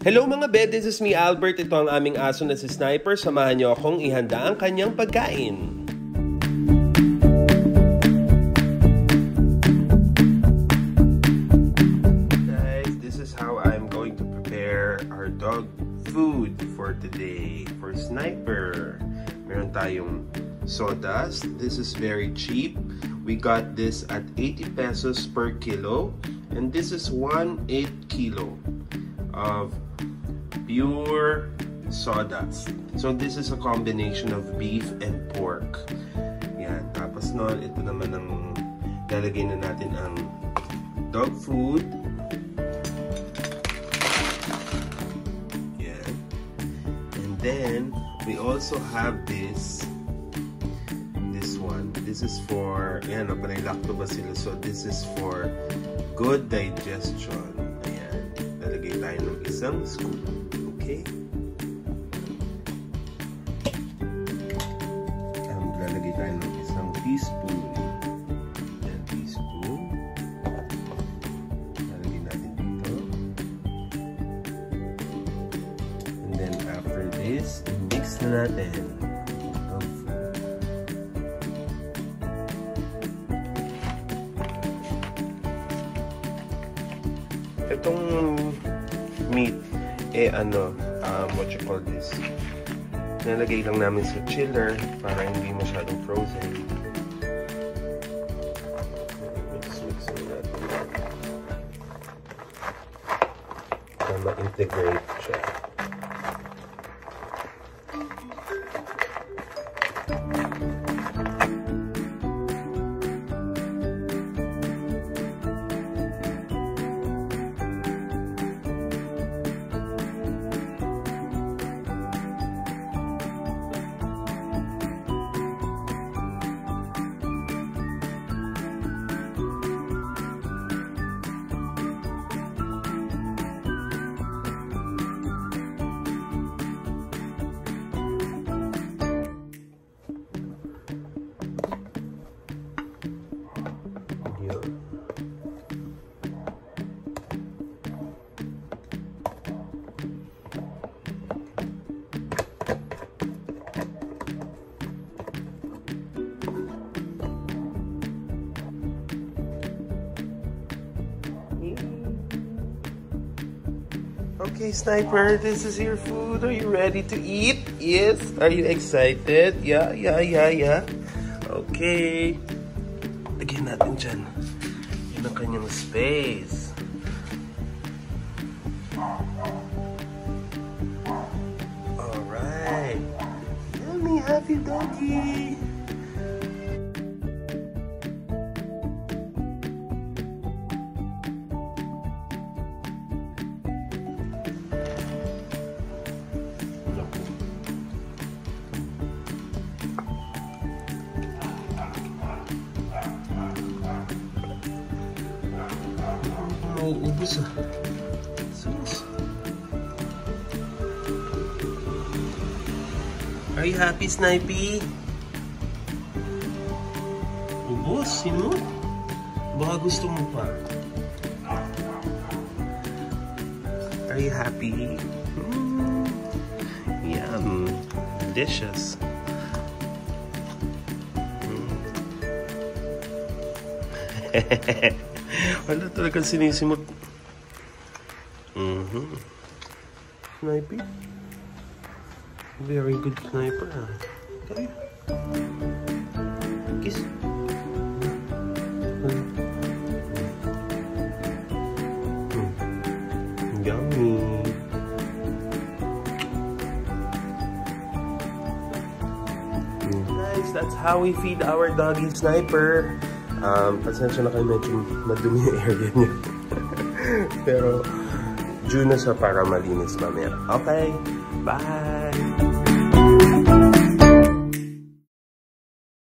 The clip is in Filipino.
Hello mga be, this is me Albert. Ito ang aming aso na si Sniper. Samahan niyo akong ihanda ang kanyang pagkain. Guys, this is how I'm going to prepare our dog food for today. For Sniper, meron tayong sawdust. This is very cheap. We got this at 80 pesos per kilo. And this is 1/8 kilo of pure sawdust. So this is a combination of beef and pork. Yan. Tapos nun, ito naman ang lalagay na natin ang dog food. Yan. And then, we also have this one. This is for, yan, panay lactobacillus. So this is for good digestion. Ayan. Lalagay tayo ng isang scoop. Okay? Lalagay tayo ng isang teaspoon. Ayan, teaspoon. Lalagay natin dito. And then after this, mix na natin. Itong meat, what you call this? Nalagay lang namin sa chiller para hindi masyadong frozen. Mix natin. Para ma-integrate siya. Okay, Sniper, this is your food. Are you ready to eat? Yes? Are you excited? Yeah. Okay. Lagyan natin dyan. Yan ang kanyang space. Alright. Yummy, happy doggy. Ubus ah. Sus. Are you happy, Snipey? Ubus? Sino? Baka gusto mo pa. Are you happy? Yum. Delicious. Wala talagang sinisimot. Snipey. Very good sniper. Okay. Kiss. Yummy. Guys, that's how we feed our doggy Sniper. Pasensya na kayo, medyo madumi yung area niya. Pero, due na siya para malinis mamaya. Okay, bye!